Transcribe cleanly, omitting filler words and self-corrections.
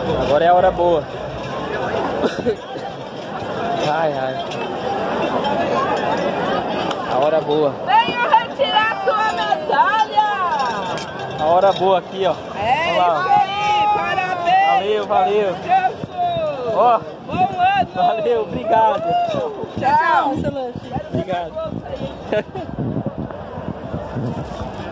Agora é a hora boa. Ai, ai. A hora boa. Venha retirar sua medalha! A hora boa aqui, ó. É isso aí, parabéns! Valeu, valeu. Ó, Bom ano! valeu, obrigado. Tchau! Obrigado.